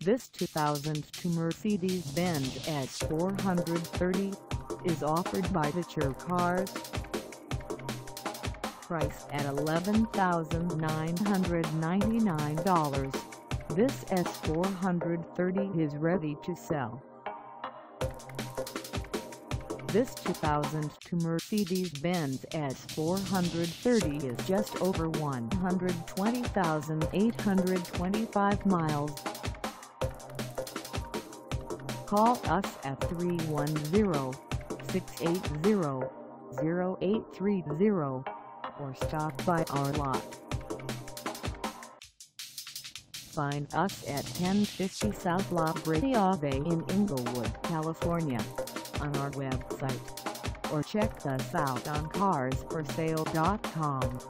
This 2002 Mercedes-Benz S430 is offered by Diture Cars. Priced at $11,999, this S430 is ready to sell. This 2002 Mercedes-Benz S430 is just over 120,825 miles. Call us at 310-680-0830 or stop by our lot. Find us at 1050 South La Brea in Inglewood, California, on our website, or check us out on carsforsale.com.